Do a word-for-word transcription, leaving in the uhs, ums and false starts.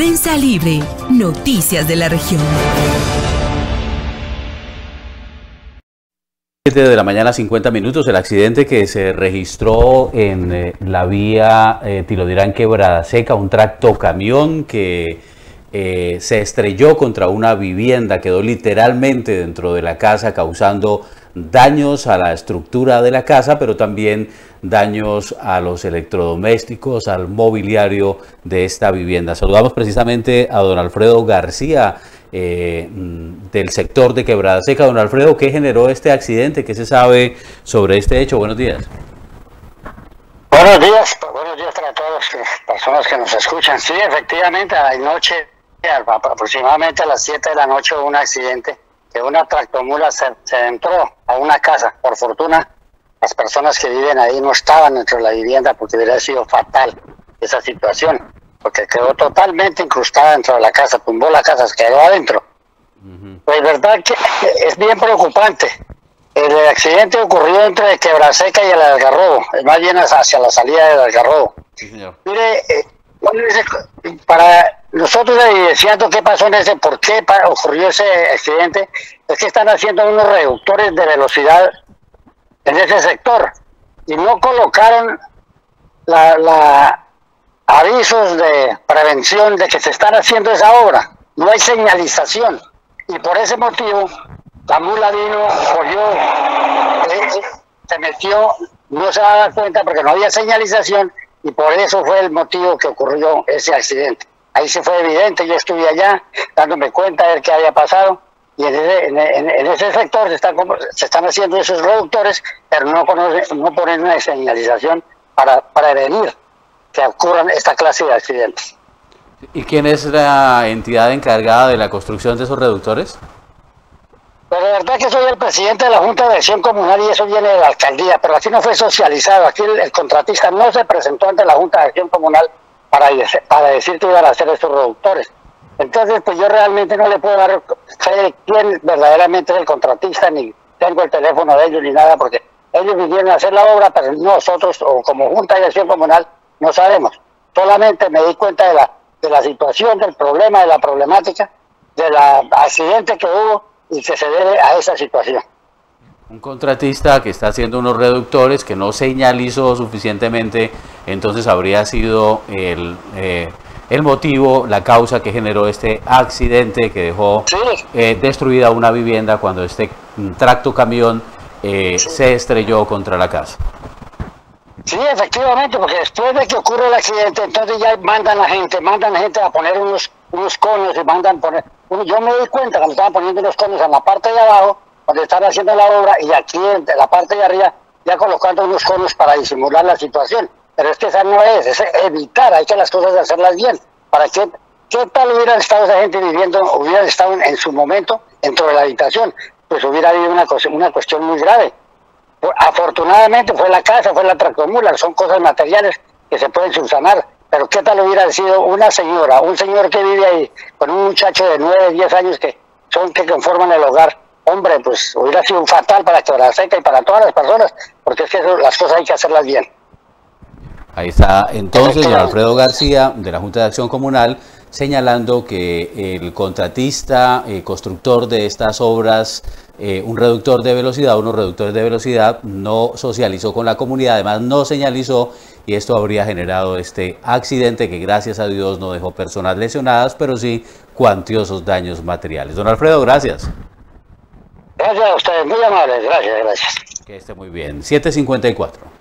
Prensa Libre, noticias de la región. siete de la mañana, cincuenta minutos, el accidente que se registró en eh, la vía eh, Tilodirán Quebrada Seca, un tractocamión que eh, se estrelló contra una vivienda, quedó literalmente dentro de la casa, causando daños a la estructura de la casa, pero también daños a los electrodomésticos, al mobiliario de esta vivienda. Saludamos precisamente a don Alfredo García, Eh, del sector de Quebrada Seca. Don Alfredo, ¿qué generó este accidente? ¿Qué se sabe sobre este hecho? Buenos días. Buenos días, buenos días para todas las personas que nos escuchan. Sí, efectivamente, anoche, aproximadamente a las siete de la noche, hubo un accidente que una tractomula se, se entró a una casa. Por fortuna, las personas que viven ahí no estaban dentro de la vivienda porque hubiera sido fatal esa situación, porque quedó totalmente incrustada dentro de la casa, tumbó la casa, se quedó adentro. Uh-huh. Pues verdad que es bien preocupante. El accidente ocurrió entre Quebrada Seca y el Algarrobo, más bien hacia la salida del Algarrobo. Sí, señor. Mire, eh, para nosotros evidenciando qué pasó en ese, por qué ocurrió ese accidente, es que están haciendo unos reductores de velocidad en ese sector y no colocaron la... la avisos de prevención de que se están haciendo esa obra. No hay señalización y por ese motivo la mula vino, cogió, eh, se metió, no se daba cuenta porque no había señalización y por eso fue el motivo que ocurrió ese accidente. Ahí se fue evidente, yo estuve allá dándome cuenta de ver qué había pasado y en ese, en, en, en ese sector se están, se están haciendo esos reductores, pero no, conoce, no ponen una señalización para prevenir que ocurran esta clase de accidentes. ¿Y quién es la entidad encargada de la construcción de esos reductores? Pero la verdad que soy el presidente de la Junta de Acción Comunal y eso viene de la alcaldía, pero aquí no fue socializado, aquí el, el contratista no se presentó ante la Junta de Acción Comunal para, para decir que iban a hacer estos reductores. Entonces, pues yo realmente no le puedo dar fe de quién verdaderamente es el contratista, ni tengo el teléfono de ellos ni nada, porque ellos vinieron a hacer la obra, pero nosotros, o como Junta de Acción Comunal, no sabemos. Solamente me di cuenta de la, de la situación, del problema, de la problemática, del accidente que hubo y que se debe a esa situación. Un contratista que está haciendo unos reductores que no señalizó suficientemente, entonces habría sido el, eh, el motivo, la causa que generó este accidente que dejó sí. eh, destruida una vivienda cuando este tractocamión eh, sí. se estrelló contra la casa. Sí, efectivamente, porque después de que ocurre el accidente, entonces ya mandan a la gente, mandan a la gente a poner unos, unos conos y mandan poner... Yo me doy cuenta que me estaban poniendo unos conos en la parte de abajo, donde están haciendo la obra, y aquí en la parte de arriba ya colocando unos conos para disimular la situación. Pero es que esa no es, es evitar, hay que las cosas hacerlas bien. ¿Para qué, qué tal hubiera estado esa gente viviendo, hubiera estado en, en su momento dentro de la habitación? Pues hubiera habido una, una cuestión muy grave. Afortunadamente fue la casa, fue la tractomula, son cosas materiales que se pueden subsanar, pero qué tal hubiera sido una señora, un señor que vive ahí con un muchacho de nueve, diez años que son que conforman el hogar. Hombre, pues hubiera sido fatal para Quebrada Seca y para todas las personas, porque es que eso, las cosas hay que hacerlas bien. Ahí está entonces don Alfredo García de la Junta de Acción Comunal señalando que el contratista, eh, constructor de estas obras, eh, un reductor de velocidad, unos reductores de velocidad, no socializó con la comunidad, además no señalizó y esto habría generado este accidente que gracias a Dios no dejó personas lesionadas, pero sí cuantiosos daños materiales. Don Alfredo, gracias. Gracias a ustedes, muy amables, gracias, gracias. Que esté muy bien. siete cincuenta y cuatro.